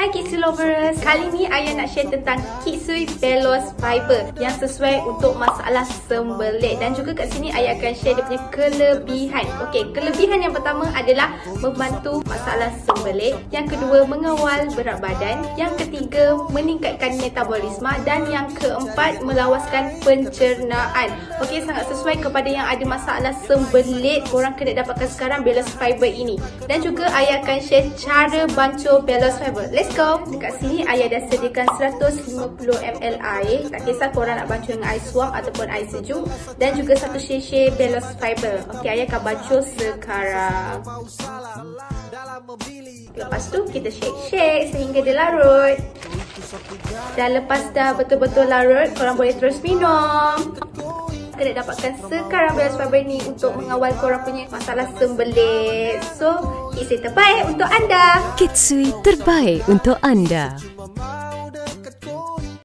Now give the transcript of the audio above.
Hai Kitsui Lovers, kali ni Ayah nak share tentang Kitsui Bellows Fiber yang sesuai untuk masalah sembelit. Dan juga kat sini Ayah akan share dia punya kelebihan. Okey, kelebihan yang pertama adalah membantu masalah sembelit. Yang kedua, mengawal berat badan. Yang ketiga, meningkatkan metabolisme. Dan yang keempat, melawaskan pencernaan. Okey, sangat sesuai kepada yang ada masalah sembelit. Korang kena dapatkan sekarang Bellows Fiber ini. Dan juga Ayah akan share cara bancuh Bellows Fiber. Let's go! Dekat sini Ayah dah sediakan 150 ml air. Tak kisah korang nak bancuh dengan air suam ataupun air sejuk. Dan juga satu sachet Bellows Fiber. Okey, Ayah akan bancuh sekarang. Lepas tu kita shake-shake sehingga dia larut. Dan lepas dah betul-betul larut, korang boleh terus minum. Kena dapatkan sekarang Bellows Fiber ni untuk mengawal korang punya masalah sembelit. So, Kitsui terbaik untuk anda. Kitsui terbaik untuk anda.